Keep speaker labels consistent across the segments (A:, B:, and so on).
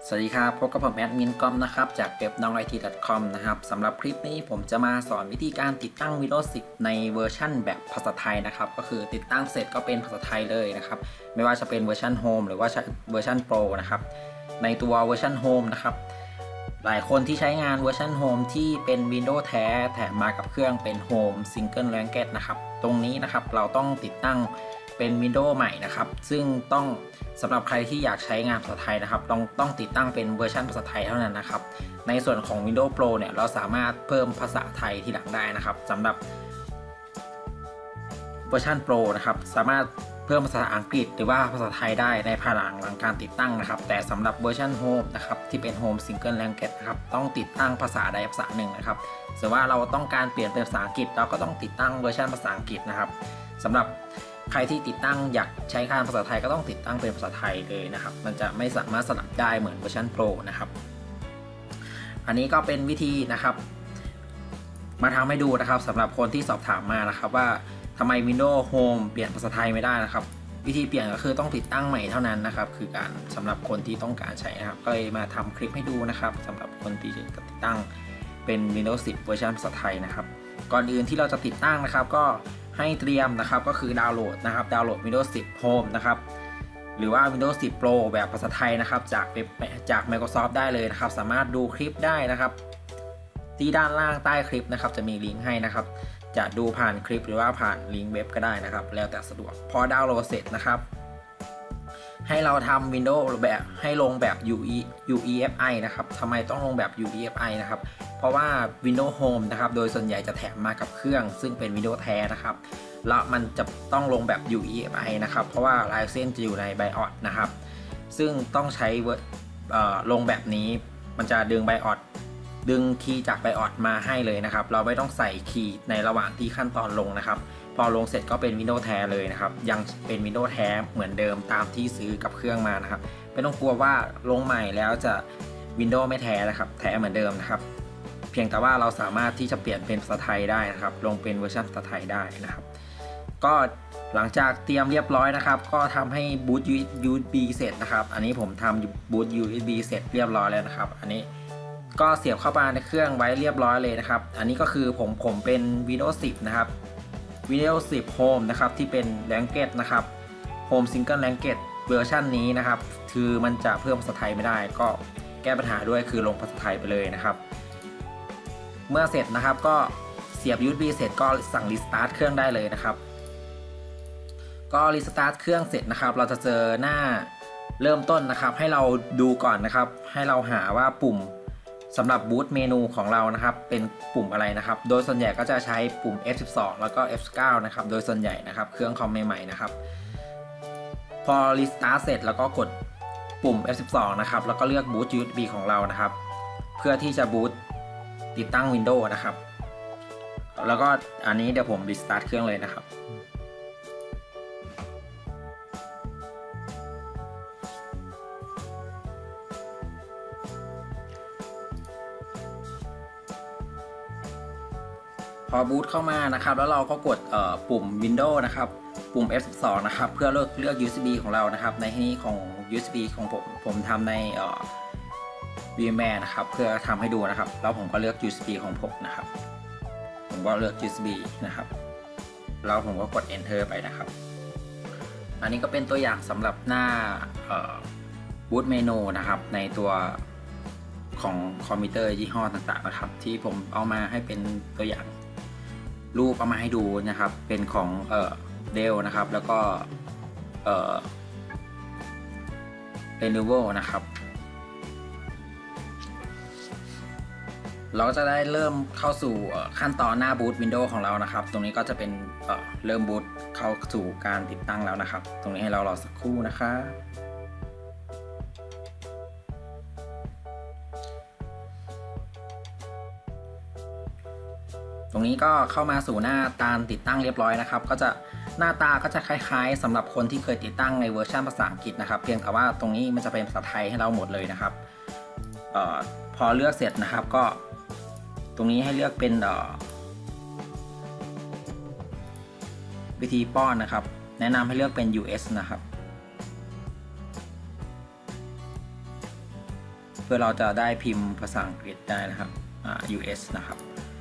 A: สวัสดีครับพบกับผมแอดมินกอมนะครับจากเว็บน้อง IT.com นะครับสำหรับคลิปนี้ผมจะมาสอนวิธีการติดตั้ง Windows 10 ในเวอร์ชันแบบภาษาไทยนะครับก็คือติดตั้งเสร็จก็เป็นภาษาไทยเลยนะครับไม่ว่าจะเป็นเวอร์ชัน Home หรือว่าเวอร์ชัน Pro นะครับในตัวเวอร์ชัน Home นะครับหลายคนที่ใช้งานเวอร์ชัน Home ที่เป็น Windows แท้แถมมากับเครื่องเป็น Home Single Language นะครับตรงนี้นะครับเราต้องติดตั้งเป็น Windows ใหม่นะครับซึ่งต้องสำหรับใครที่อยากใช้งานภาษาไทยนะครับต้องติดตั้งเป็นเวอร์ชันภาษาไทยเท่านั้นนะครับในส่วนของ Windows Pro เนี่ยเราสามารถเพิ่มภาษาไทยทีหลังได้นะครับสำหรับเวอร์ชัน Pro นะครับสามารถเพิ่มภาษาอังกฤษหรือว่าภาษาไทยได้ในภายหลังการติดตั้งนะครับแต่สำหรับเวอร์ชัน Home นะครับที่เป็น Home Single Language นะครับต้องติดตั้งภาษาใดภาษาหนึ่งนะครับส่วนว่าเราต้องการเปลี่ยนเป็นภาษาอังกฤษเราก็ต้องติดตั้งเวอร์ชันภาษาอังกฤษนะครับสำหรับใครที่ติดตั้งอยากใช้งานภาษาไทยก็ต้องติดตั้งเป็นภาษาไทยเลยนะครับมันจะไม่สามารถสลับได้เหมือนเวอร์ชัน Pro นะครับอันนี้ก็เป็นวิธีนะครับมาทำให้ดูนะครับสำหรับคนที่สอบถามมานะครับว่าทำไม Windows Home เปลี่ยนภาษาไทยไม่ได้นะครับวิธีเปลี่ยนก็คือต้องติดตั้งใหม่เท่านั้นนะครับคือการสำหรับคนที่ต้องการใช้นะครับก็เลยมาทำคลิปให้ดูนะครับสำหรับคนที่จะติดตั้งเป็น Windows 10 เวอร์ชันภาษาไทยนะครับก่อนอื่นที่เราจะติดตั้งนะครับก็ให้เตรียมนะครับก็คือดาวน์โหลดนะครับดาวน์โหลด Windows 10 Home นะครับหรือว่า Windows 10 Pro แบบภาษาไทยนะครับจาก Microsoft ได้เลยนะครับสามารถดูคลิปได้นะครับที่ด้านล่างใต้คลิปนะครับจะมีลิงก์ให้นะครับจะดูผ่านคลิปหรือว่าผ่านลิงก์เว็บก็ได้นะครับแล้วแต่สะดวกพอดาวน์โหลดเสร็จนะครับให้เราทำ Windows แบบให้ลงแบบ UEFI นะครับทำไมต้องลงแบบ UEFI นะครับเพราะว่า Windows Home นะครับโดยส่วนใหญ่จะแถมมากับเครื่องซึ่งเป็น Windows แท้นะครับแล้วมันจะต้องลงแบบ UEFI นะครับเพราะว่าลายเส้นจะอยู่ใน BIOS นะครับซึ่งต้องใช้ลงแบบนี้มันจะดึงคีย์จาก BIOS มาให้เลยนะครับเราไม่ต้องใส่คีย์ในระหว่างที่ขั้นตอนลงนะครับพอลงเสร็จก็เป็น Windows แท้เลยนะครับยังเป็น Windows แท้เหมือนเดิมตามที่ซื้อกับเครื่องมานะครับไม่ต้องกลัวว่าลงใหม่แล้วจะ Windows ไม่แท้นะครับแท้เหมือนเดิมนะครับเพียงแต่ว่าเราสามารถที่จะเปลี่ยนเป็นภาษาไทยได้นะครับลงเป็นเวอร์ชันภาษาไทยได้นะครับก็หลังจากเตรียมเรียบร้อยนะครับก็ทำให้บูต USB เสร็จนะครับอันนี้ผมทำบูต USB เสร็จเรียบร้อยแล้วนะครับอันนี้ก็เสียบเข้ามาในเครื่องไว้เรียบร้อยเลยนะครับอันนี้ก็คือผมเป็น Windows 10 นะครับ Windows 10 Home นะครับที่เป็น Language นะครับ Home Single Language เวอร์ชันนี้นะครับคือมันจะเพิ่มภาษาไทยไม่ได้ก็แก้ปัญหาด้วยคือลงภาษาไทยไปเลยนะครับเมื่อเสร็จนะครับก็เสียบ USB เสร็จก็สั่ง Restart เครื่องได้เลยนะครับก็ Restart เครื่องเสร็จนะครับเราจะเจอหน้าเริ่มต้นนะครับให้เราดูก่อนนะครับให้เราหาว่าปุ่มสำหรับบูตเมนูของเรานะครับเป็นปุ่มอะไรนะครับโดยส่วนใหญ่ก็จะใช้ปุ่ม F12 แล้วก็ F9 นะครับโดยส่วนใหญ่นะครับเครื่องคอมใหม่ๆนะครับพอ Restart เสร็จแล้วก็กดปุ่ม F12 นะครับแล้วก็เลือกบูต USB ของเรานะครับเพื่อที่จะบูตติดตั้ง Windows นะครับแล้วก็อันนี้เดี๋ยวผม Restart เครื่องเลยนะครับพอบูตเข้ามานะครับแล้วเราก็กดปุ่ม Windows นะครับปุ่ม F12 นะครับเพื่อเลือก USB ของเรานะครับในที่นี้ของ USB ของผมทำในVMware นะครับเพื่อทำให้ดูนะครับแล้วผมก็เลือก USB ของผมนะครับผมก็เลือก USB นะครับแล้วผมก็กด Enter ไปนะครับอันนี้ก็เป็นตัวอย่างสำหรับหน้าบูตเมนูนะครับในตัวของคอมพิวเตอร์ยี่ห้อต่างๆนะครับที่ผมเอามาให้เป็นตัวอย่างรูปเอามาให้ดูนะครับเป็นของDell นะครับแล้วก็Lenovo นะครับเราก็จะได้เริ่มเข้าสู่ขั้นตอนหน้าบูต Windows ของเรานะครับตรงนี้ก็จะเป็นเริ่มบูตเข้าสู่การติดตั้งแล้วนะครับตรงนี้ให้เรารอสักครู่นะครับตรงนี้ก็เข้ามาสู่หน้าการติดตั้งเรียบร้อยนะครับก็จะหน้าตาก็จะคล้ายๆสำหรับคนที่เคยติดตั้งในเวอร์ชันภาษาอังกฤษนะครับเพียงแต่ว่าตรงนี้มันจะเป็นภาษาไทยให้เราหมดเลยนะครับพอเลือกเสร็จนะครับก็ตรงนี้ให้เลือกเป็นวิธีป้อนนะครับแนะนำให้เลือกเป็น US นะครับพื่อเราจะได้พิมพ์ภาษาอังกฤษได้นะครับUS นะครับ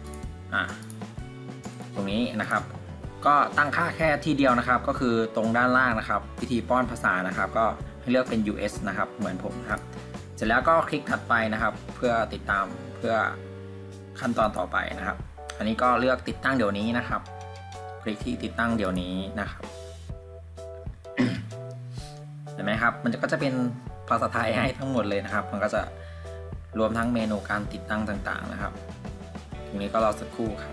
A: ตรงนี้นะครับก็ตั้งค่าแค่ที่เดียวนะครับก็คือตรงด้านล่างนะครับวิธีป้อนภาษานะครับก็ให้เลือกเป็น US นะครับเหมือนผมนะครับเสร็จแล้วก็คลิกถัดไปนะครับเพื่อติดตามเพื่อขั้นตอนต่อไปนะครับอันนี้ก็เลือกติดตั้งเดี๋ยวนี้นะครับคลิกที่ติดตั้งเดี๋ยวนี้นะครับ เห็นไหมครับมันก็จะเป็นภาษาไทยให้ทั้งหมดเลยนะครับมันก็จะรวมทั้งเมนูการติดตั้งต่างๆนะครับตรงนี้ก็รอสักครู่ครับ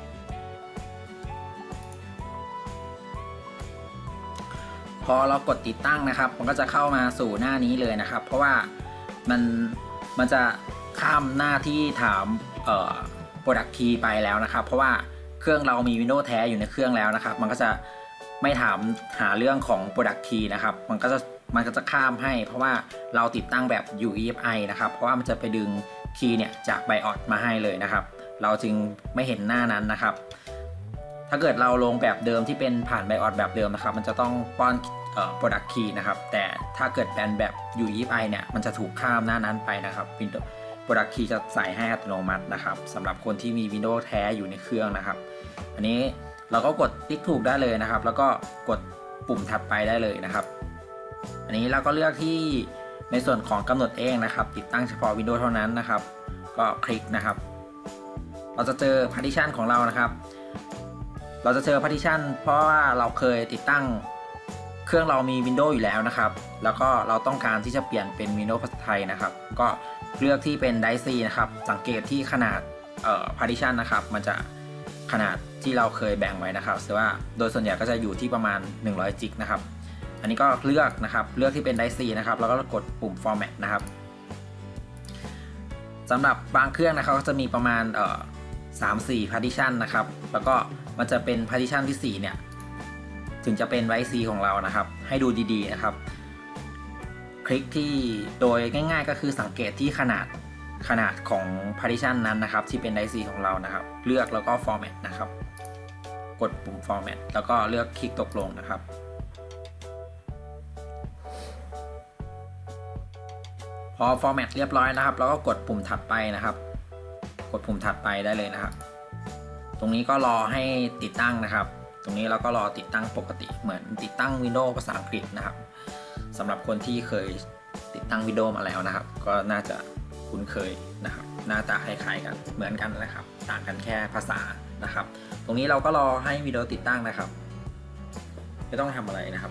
A: พอเรากดติดตั้งนะครับมันก็จะเข้ามาสู่หน้านี้เลยนะครับเพราะว่ามันจะข้ามหน้าที่ถามProduct Key ไปแล้วนะครับเพราะว่าเครื่องเรามี Windows แท้อยู่ในเครื่องแล้วนะครับมันก็จะไม่ถามหาเรื่องของ Product Key นะครับมันก็จะข้ามให้เพราะว่าเราติดตั้งแบบ UEFI นะครับเพราะว่ามันจะไปดึงคีย์เนี่ยจาก BIOS มาให้เลยนะครับเราจึงไม่เห็นหน้านั้นนะครับถ้าเกิดเราลงแบบเดิมที่เป็นผ่าน BIOS แบบเดิมนะครับมันจะต้องป้อนProduct Key นะครับแต่ถ้าเกิดเป็นแบบ UEFI เนี่ยมันจะถูกข้ามหน้านั้นไปนะครับ Windows Product Key จะใส่ให้อัตโนมัตินะครับสำหรับคนที่มี Windows แท้อยู่ในเครื่องนะครับอันนี้เราก็กดติ๊กถูกได้เลยนะครับแล้วก็กดปุ่มถัดไปได้เลยนะครับอันนี้เราก็เลือกที่ในส่วนของกำหนดเองนะครับติดตั้งเฉพาะ Windows เท่านั้นนะครับก็คลิกนะครับเราจะเจอ Partition ของเรานะครับเราจะเจอ Partition เพราะว่าเราเคยติดตั้งเครื่องเรามี Windows อยู่แล้วนะครับแล้วก็เราต้องการที่จะเปลี่ยนเป็น Windows ภาษาไทยนะครับก็เลือกที่เป็น Drive C นะครับสังเกตที่ขนาดPartition นะครับมันจะขนาดที่เราเคยแบ่งไว้นะครับแต่ว่าโดยส่วนใหญ่ก็จะอยู่ที่ประมาณ100 จิกนะครับอันนี้ก็เลือกนะครับเลือกที่เป็น Drive C นะครับแล้วก็กดปุ่ม Format นะครับสำหรับบางเครื่องนะครับก็จะมีประมาณ3-4 Partition นะครับแล้วก็มันจะเป็น Partition ที่4เนี่ยถึงจะเป็น Drive C ของเรานะครับให้ดูดีๆนะครับคลิกที่โดยง่ายๆก็คือสังเกตที่ขนาดของ partition นั้นนะครับที่เป็น Drive C ของเรานะครับเลือกแล้วก็ format นะครับกดปุ่ม format แล้วก็เลือกคลิกตกลงนะครับพอ format เรียบร้อยนะครับแล้วก็กดปุ่มถัดไปนะครับกดปุ่มถัดไปได้เลยนะครับตรงนี้ก็รอให้ติดตั้งนะครับตรงนี้เราก็รอติดตั้งปกติเหมือนติดตั้ง Windows ภาษาอังกฤษนะครับสำหรับคนที่เคยติดตั้ง Windows มาแล้วนะครับก็น่าจะคุ้นเคยนะครับหน้าตาคล้ายๆกันเหมือนกันนะครับต่างกันแค่ภาษานะครับตรงนี้เราก็รอให้ Windows ติดตั้งนะครับไม่ต้องทำอะไรนะครับ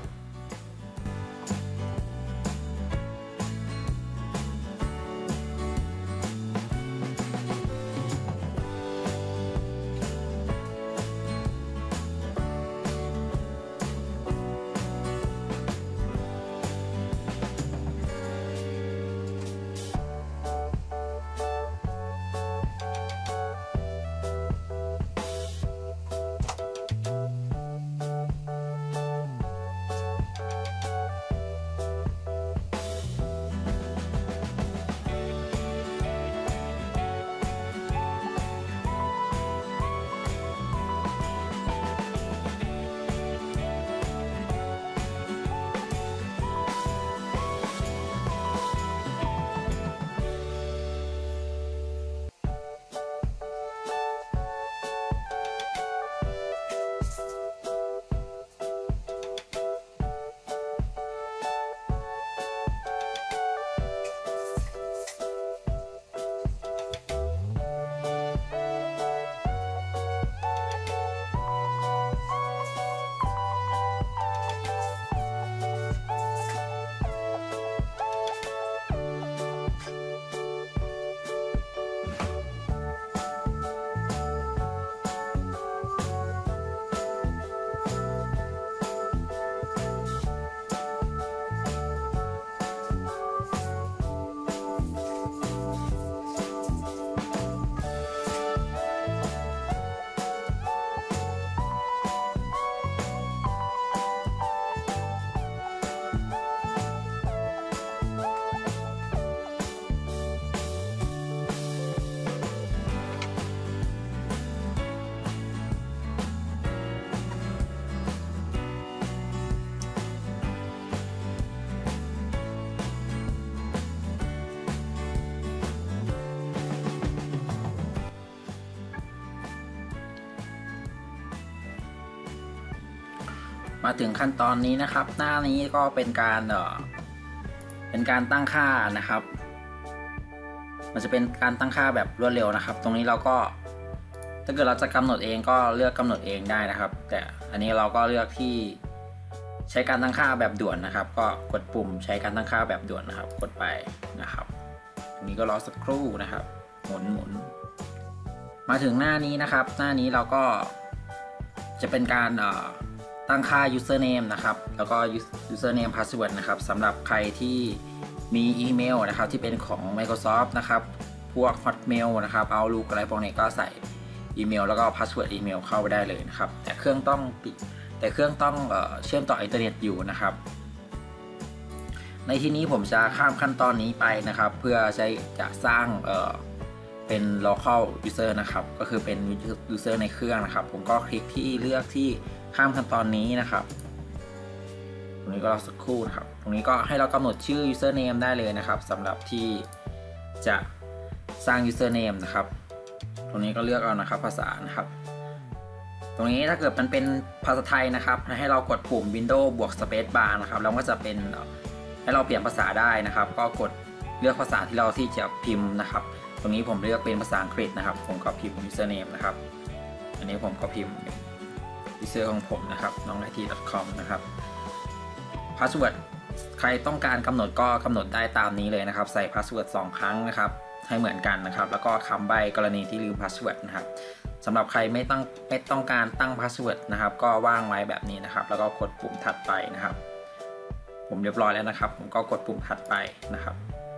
A: มาถึงขั้นตอนนี้นะครับหน้านี้ก็เป็นการตั้งค่านะครับมันจะเป็นการตั้งค่าแบบรวดเร็วนะครับตรงนี้เราก็ถ้าเกิดเราจะกำหนดเองก็เลือกกำหนดเองได้นะครับแต่อันนี้เราก็เลือกที่ใช้การตั้งค่าแบบด่วนนะครับก็กดปุ่มใช้การตั้งค่าแบบด่วนนะครับกดไปนะครับอันนี้ก็รอสักครู่นะครับหมุนมาถึงหน้านี้นะครับหน้านี้เราก็จะเป็นการตั้งค่า username นะครับแล้วก็ username password นะครับสำหรับใครที่มีอีเมลนะครับที่เป็นของ Microsoft นะครับพวก Hotmail นะครับ Outlook อะไรพวกนี้ก็ใส่อีเมลแล้วก็ password อีเมลเข้าไปได้เลยนะครับแต่เครื่องต้องเชื่อมต่ออินเทอร์เน็ตอยู่นะครับในที่นี้ผมจะข้ามขั้นตอนนี้ไปนะครับเพื่อจะสร้างเป็น local user นะครับก็คือเป็น user ในเครื่องนะครับผมก็คลิกที่เลือกที่ข้ามขั้นตอนนี้นะครับตรงนี้ก็รอสักครู่นะครับตรงนี้ก็ให้เรากำหนดชื่อ username ได้เลยนะครับสำหรับที่จะสร้าง username นะครับตรงนี้ก็เลือกเอานะครับภาษานะครับตรงนี้ถ้าเกิดมันเป็นภาษาไทยนะครับให้เรากดปุ่ม Windows บวก Space Bar นะครับแล้วก็จะเป็นให้เราเปลี่ยนภาษาได้นะครับก็กดเลือกภาษาที่เราที่จะพิมพ์นะครับตรงนี้ผมเลือกเป็นภาษาอังกฤษนะครับผมก็พิมพ์ username นะครับอันนี้ผมก็พิมพ์ user ของผมนะครับnonit.com นะครับ password ใครต้องการกำหนดก็กำหนดได้ตามนี้เลยนะครับใส่ password 2 ครั้งนะครับให้เหมือนกันนะครับแล้วก็คำใบ้กรณีที่ลืม password นะครับสำหรับใครไม่ต้องการตั้ง password นะครับก็ว่างไว้แบบนี้นะครับแล้วก็กดปุ่มถัดไปนะครับผมเรียบร้อยแล้วนะครับผมก็กดปุ่มถัดไปนะครับ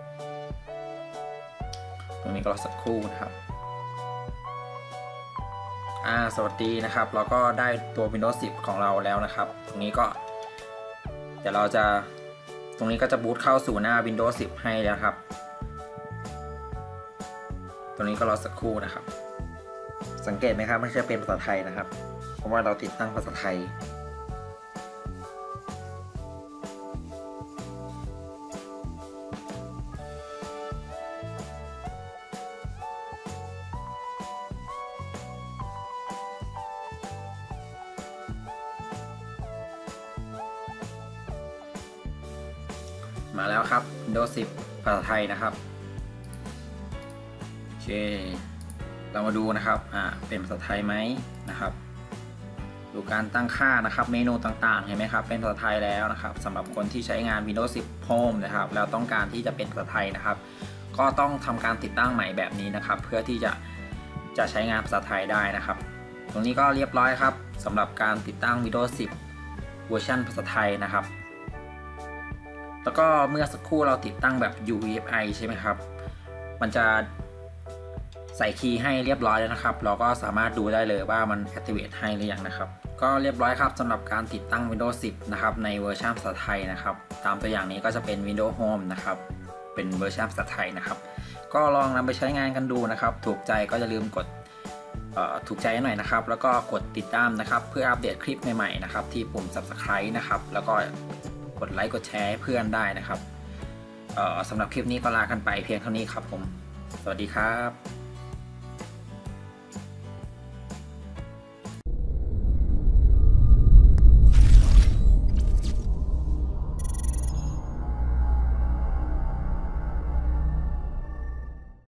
A: ตรงนี้ก็รอสักครู่นะครับสวัสดีนะครับเราก็ได้ตัว Windows 10 ของเราแล้วนะครับตรงนี้ก็เดี๋ยวตรงนี้ก็จะบูตเข้าสู่หน้า Windows 10 ให้แล้วครับตรงนี้ก็รอสักครู่นะครับสังเกตไหมครับไม่ใช่เป็นภาษาไทยนะครับเพราะว่าเราติดตั้งภาษาไทยมาแล้วครับ Windows 10 ภาษาไทยนะครับโอเคเรามาดูนะครับเป็นภาษาไทยไหมนะครับดูการตั้งค่านะครับเมนูต่างๆเห็นไหมครับเป็นภาษาไทยแล้วนะครับสำหรับคนที่ใช้งาน Windows 10 Home นะครับแล้วต้องการที่จะเป็นภาษาไทยนะครับก็ต้องทำการติดตั้งใหม่แบบนี้นะครับเพื่อที่จะใช้งานภาษาไทยได้นะครับตรงนี้ก็เรียบร้อยครับสำหรับการติดตั้ง Windows 10 เวอร์ชันภาษาไทยนะครับแล้วก็เมื่อสักครู่เราติดตั้งแบบ UEFI ใช่ไหมครับมันจะใส่คีย์ให้เรียบร้อยแล้วนะครับเราก็สามารถดูได้เลยว่ามัน activate ให้หรือยังนะครับก็เรียบร้อยครับสำหรับการติดตั้ง Windows 10 นะครับในเวอร์ชันภาษาไทยนะครับตามตัวอย่างนี้ก็จะเป็น Windows Home นะครับเป็นเวอร์ชันภาษาไทยนะครับก็ลองนำไปใช้งานกันดูนะครับถูกใจก็อย่าลืมกดถูกใจหน่อยนะครับแล้วก็กดติดตามนะครับเพื่ออัปเดตคลิปใหม่ๆนะครับที่ปุ่ม Subscribe นะครับแล้วก็กดไลค์กดแชร์ให้เพื่อนได้นะครับสำหรับคลิปนี้ก็ลากันไปเพียงเท่านี้ครับผมสวัสดีครับ